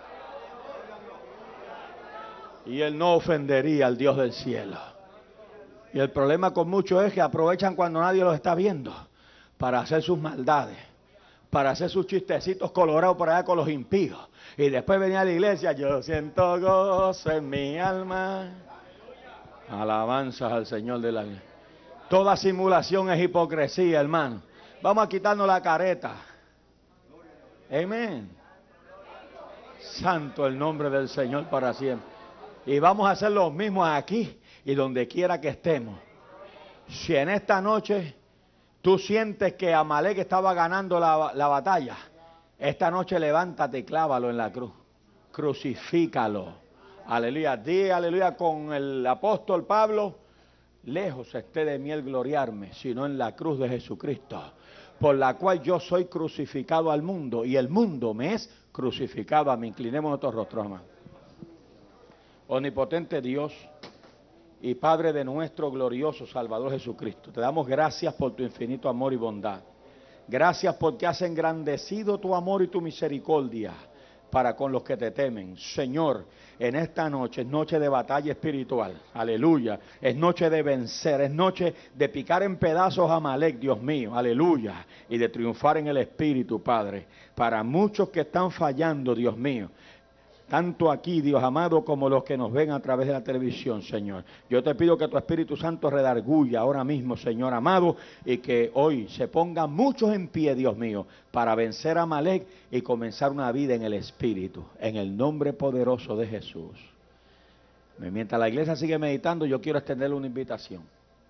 Y él no ofendería al Dios del cielo. Y el problema con muchos es que aprovechan cuando nadie los está viendo para hacer sus maldades, para hacer sus chistecitos colorados por allá con los impíos. Y después venía a la iglesia, yo siento gozo en mi alma. Alabanzas al Señor de la gloria. Toda simulación es hipocresía, hermano. Vamos a quitarnos la careta. Amén. Santo el nombre del Señor para siempre. Y vamos a hacer lo mismo aquí y donde quiera que estemos. Si en esta noche tú sientes que Amalek estaba ganando la batalla, esta noche levántate y clávalo en la cruz. Crucifícalo. Aleluya. Di aleluya con el apóstol Pablo, lejos esté de mí el gloriarme, sino en la cruz de Jesucristo, por la cual yo soy crucificado al mundo y el mundo me es crucificado a mí. Inclinemos nuestros rostros, hermano. Omnipotente Dios y Padre de nuestro glorioso Salvador Jesucristo, te damos gracias por tu infinito amor y bondad. Gracias porque has engrandecido tu amor y tu misericordia para con los que te temen. Señor, en esta noche es noche de batalla espiritual, aleluya, es noche de vencer, es noche de picar en pedazos a Amalek, Dios mío, aleluya, y de triunfar en el Espíritu, Padre, para muchos que están fallando, Dios mío, tanto aquí, Dios amado, como los que nos ven a través de la televisión, Señor. Yo te pido que tu Espíritu Santo redarguya ahora mismo, Señor amado, y que hoy se pongan muchos en pie, Dios mío, para vencer a Amalek y comenzar una vida en el Espíritu, en el nombre poderoso de Jesús. Mientras la iglesia sigue meditando, yo quiero extenderle una invitación.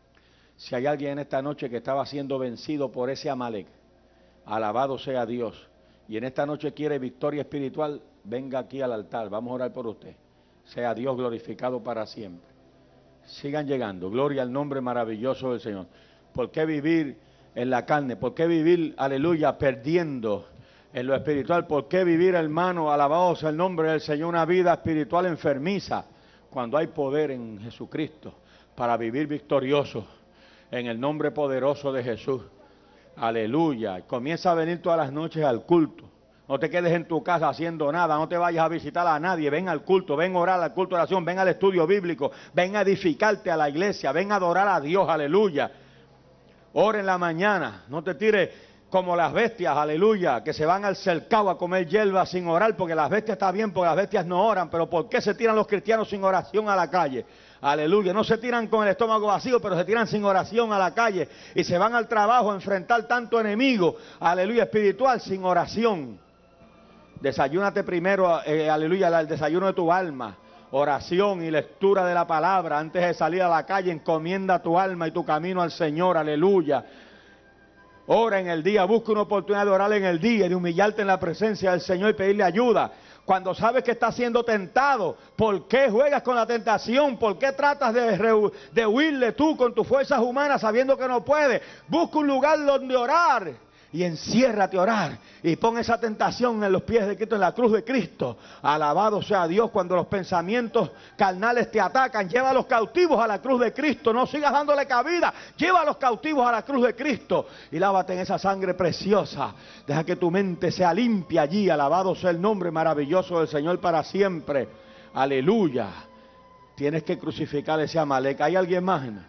Si hay alguien en esta noche que estaba siendo vencido por ese Amalek, alabado sea Dios, y en esta noche quiere victoria espiritual, venga aquí al altar, vamos a orar por usted. Sea Dios glorificado para siempre. Sigan llegando, gloria al nombre maravilloso del Señor. ¿Por qué vivir en la carne? ¿Por qué vivir, aleluya, perdiendo en lo espiritual? ¿Por qué vivir, hermano, alabado sea el nombre del Señor, una vida espiritual enfermiza, cuando hay poder en Jesucristo para vivir victorioso en el nombre poderoso de Jesús? Aleluya. Comienza a venir todas las noches al culto. No te quedes en tu casa haciendo nada, no te vayas a visitar a nadie, ven al culto, ven a orar al culto de oración, ven al estudio bíblico, ven a edificarte a la iglesia, ven a adorar a Dios, aleluya. Ora en la mañana, no te tires como las bestias, aleluya, que se van al cercado a comer hierba sin orar, porque las bestias está bien, porque las bestias no oran, pero ¿por qué se tiran los cristianos sin oración a la calle? Aleluya, no se tiran con el estómago vacío, pero se tiran sin oración a la calle y se van al trabajo a enfrentar tanto enemigo, aleluya, espiritual, sin oración. Desayúnate primero, aleluya, el desayuno de tu alma, oración y lectura de la palabra antes de salir a la calle. Encomienda tu alma y tu camino al Señor, aleluya. Ora en el día, busca una oportunidad de orar en el día y de humillarte en la presencia del Señor y pedirle ayuda. Cuando sabes que estás siendo tentado, ¿por qué juegas con la tentación? ¿Por qué tratas de huirle tú con tus fuerzas humanas sabiendo que no puedes? Busca un lugar donde orar y enciérrate a orar y pon esa tentación en los pies de Cristo, en la cruz de Cristo. Alabado sea Dios. Cuando los pensamientos carnales te atacan, lleva a los cautivos a la cruz de Cristo. No sigas dándole cabida, lleva a los cautivos a la cruz de Cristo y lávate en esa sangre preciosa. Deja que tu mente sea limpia allí. Alabado sea el nombre maravilloso del Señor para siempre. Aleluya. Tienes que crucificar ese Amalek. ¿Hay alguien más, hermano?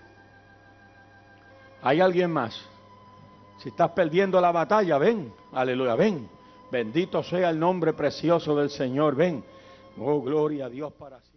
¿Hay alguien más? Si estás perdiendo la batalla, ven, aleluya, ven. Bendito sea el nombre precioso del Señor, ven. Oh, gloria a Dios para siempre.